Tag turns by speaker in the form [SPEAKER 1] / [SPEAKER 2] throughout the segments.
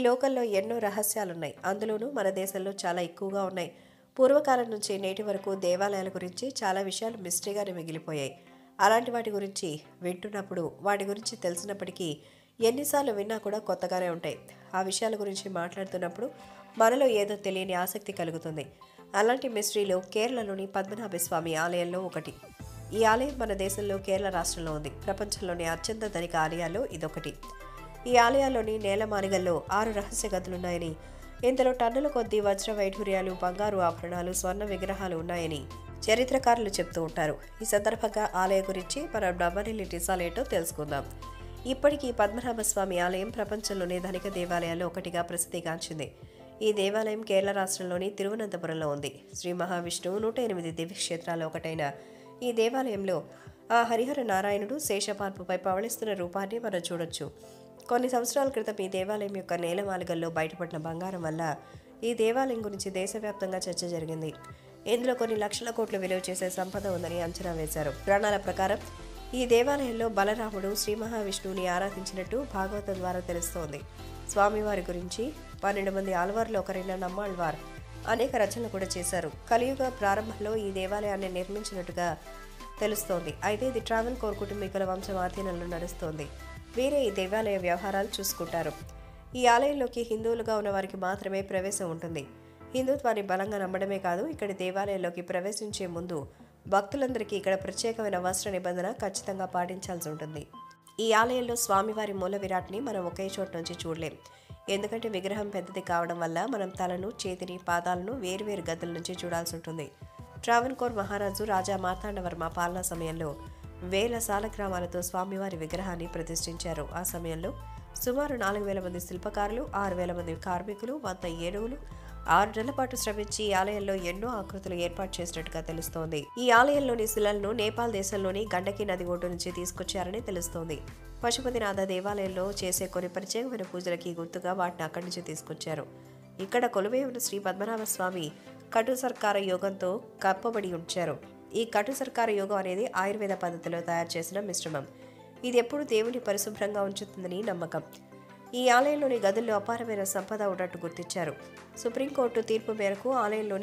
[SPEAKER 1] లోకంలో ఎన్నో రహస్యాలున్నాయి. అందులోనూ మన దేశంలో చాలా ఎక్కువగా ఉన్నాయి. పూర్వకాలం నుంచి నేటి వరకు దేవాలయాల గురించి చాలా విషయాలు మిస్టరీగానే మిగిలిపోయాయి. అలాంటి వాటి గురించి వింటున్నప్పుడు, వాటి గురించి తెలిసినప్పటికీ ఎన్నిసార్లు విన్నా కూడా కొత్తగానే ఉంటాయి. ఆ విషయాల గురించి మాట్లాడుతున్నప్పుడు మనలో ఏదో తెలియని ఆసక్తి కలుగుతుంది. అలాంటి మిస్టరీలో కేరళలోని పద్మనాభ స్వామి ఆలయంలో ఒకటి. ఈ ఆలయం మన దేశంలో కేరళ రాష్ట్రంలో ఉంది. ప్రపంచంలోని అత్యంత ధనిక ఆలయాల్లో ఇదొకటి. ఈ ఆలయాల్లోని నేలమానిగల్లో 6 రహస్య గదులున్నాయని, ఇందులో టన్నుల కొద్దీ వజ్ర వైఢూర్యాలు, బంగారు ఆభరణాలు, స్వర్ణ విగ్రహాలు ఉన్నాయని చరిత్రకారులు చెప్తూ ఉంటారు. ఈ సందర్భంగా ఆలయం గురించి మనం నమ్మని నిజాలేంటో తెలుసుకుందాం. ఇప్పటికీ పద్మనాభ స్వామి ఆలయం ప్రపంచంలోని ధనిక దేవాలయాల్లో ఒకటిగా ప్రసిద్ధిగాంచింది. ఈ దేవాలయం కేరళ రాష్ట్రంలోని తిరువనంతపురంలో ఉంది. శ్రీ మహావిష్ణువు 108 దివ్యక్షేత్రాల్లో ఒకటైన ఈ దేవాలయంలో ఆ హరిహర నారాయణుడు శేషపాన్పుపై పవళిస్తున్న రూపాన్ని మనం చూడొచ్చు. కొన్ని సంవత్సరాల క్రితం ఈ దేవాలయం యొక్క నేలమాలిగల్లో బయటపడిన బంగారం వల్ల ఈ దేవాలయం గురించి దేశవ్యాప్తంగా చర్చ జరిగింది. ఇందులో కొన్ని లక్షల కోట్లు విలువ చేసే సంపద ఉందని అంచనా వేశారు. పురాణాల ప్రకారం ఈ దేవాలయంలో బలరాముడు శ్రీ మహావిష్ణువుని ఆరాధించినట్టు భాగవతం ద్వారా తెలుస్తోంది. స్వామివారి గురించి 12 మంది ఆళ్వార్లో ఒకరైన నమ్మాళ్వార్ అనేక రచనలు కూడా చేశారు. కలియుగ ప్రారంభంలో ఈ దేవాలయాన్ని నిర్మించినట్టుగా తెలుస్తోంది. అయితే ఇది ట్రావెన్కోర్ కుటుంబీకుల వంశం ఆధీనంలో నడుస్తోంది. వీరే ఈ దేవాలయ వ్యవహారాలు చూసుకుంటారు. ఈ ఆలయంలోకి హిందువులుగా ఉన్న వారికి మాత్రమే ప్రవేశం ఉంటుంది. హిందుత్వాన్ని బలంగా నమ్మడమే కాదు, ఇక్కడి దేవాలయంలోకి ప్రవేశించే ముందు భక్తులందరికీ ఇక్కడ ప్రత్యేకమైన వస్త్ర నిబంధన ఖచ్చితంగా పాటించాల్సి ఉంటుంది. ఈ ఆలయంలో స్వామివారి మూల విరాట్ని మనం ఒకే చోటు నుంచి చూడలేం. ఎందుకంటే విగ్రహం పెద్దది కావడం వల్ల మనం తలను, చేతిని, పాదాలను వేరువేరు గదుల నుంచి చూడాల్సి ఉంటుంది. ట్రావెన్కోర్ మహారాజు రాజా మార్తాండవర్మ పాలనా సమయంలో వేల సాలగ్రామాలతో స్వామివారి విగ్రహాన్ని ప్రతిష్ఠించారు. ఆ సమయంలో సుమారు 4000 మంది శిల్పకారులు, 6000 మంది కార్మికులు, 100 ఏనుగులు 6 నెలల పాటు శ్రమించి ఈ ఆలయంలో ఎన్నో ఆకృతులు ఏర్పాటు చేసినట్టుగా తెలుస్తోంది. ఈ ఆలయంలోని శిలలను నేపాల్ దేశంలోని గండకి నది ఒడ్డు నుంచి తీసుకొచ్చారని తెలుస్తోంది. పశుపతినాథ దేవాలయంలో చేసే కొన్ని ప్రత్యేకమైన పూజలకి గుర్తుగా వాటిని అక్కడి నుంచి తీసుకొచ్చారు. ఇక్కడ కొలువై ఉన్న శ్రీ పద్మనాభ స్వామి కటు సర్కార యోగంతో కప్పబడి ఉంచారు. ఈ కటు సర్కార యోగం అనేది ఆయుర్వేద పద్ధతిలో తయారు చేసిన మిశ్రమం. ఇది ఎప్పుడు దేవుని పరిశుభ్రంగా ఉంచుతుందని నమ్మకం. ఈ ఆలయంలోని గదుల్లో అపారమైన సంపద ఉన్నట్టు గుర్తించారు. సుప్రీంకోర్టు తీర్పు మేరకు ఆలయంలోని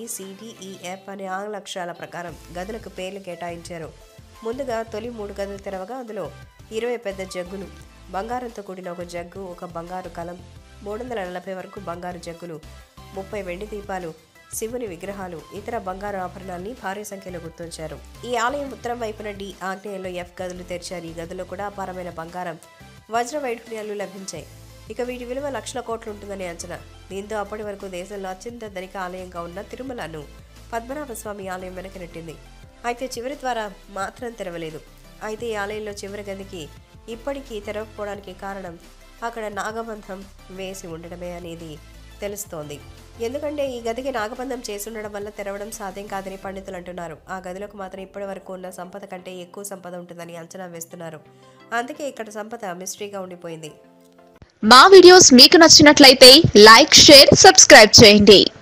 [SPEAKER 1] ABCDEF అనే ఆంగ్ల అక్షరాల ప్రకారం గదులకు పేర్లు కేటాయించారు. ముందుగా తొలి 3 గదులు తెరవగా అందులో 20 పెద్ద జగ్గులు, బంగారంతో కూడిన ఒక జగ్గు, ఒక బంగారు కలం, 340 వరకు బంగారు జగ్గులు, 30 వెండి దీపాలు, శివుని విగ్రహాలు, ఇతర బంగారు ఆభరణాల్ని భారీ సంఖ్యలో గుర్తించారు. ఈ ఆలయం ఉత్తరం వైపున D, ఆగ్నేయంలో F గదులు తెరిచారు. ఈ గదుల్లో కూడా అపారమైన బంగారం, వజ్ర వైఢూర్యాలు లభించాయి. ఇక వీటి విలువ లక్షల కోట్లు ఉంటుందని అంచనా. దీంతో అప్పటి వరకు దేశంలో అత్యంత ధనిక ఆలయంగా ఉన్న తిరుమలను పద్మనాభ స్వామి ఆలయం వెనక నెట్టింది. అయితే చివరి ద్వారా మాత్రం తెరవలేదు. అయితే ఈ ఆలయంలో చివరి గదికి ఇప్పటికీ తెరవకపోవడానికి కారణం అక్కడ నాగబంధం వేసి ఉండడమే అనేది తెలుస్తోంది. ఎందుకంటే ఈ గదికి నాగబంధం చేసి ఉండడం వల్ల తెరవడం సాధ్యం కాదని పండితులు అంటున్నారు. ఆ గదిలోకి మాత్రం ఇప్పటి వరకు ఉన్న సంపద కంటే ఎక్కువ సంపద ఉంటుందని అంచనా వేస్తున్నారు. అందుకే ఇక్కడ సంపద మిస్టరీగా ఉండిపోయింది.
[SPEAKER 2] మా వీడియోస్ మీకు నచ్చినట్లయితే లైక్, షేర్, సబ్స్క్రైబ్ చేయండి.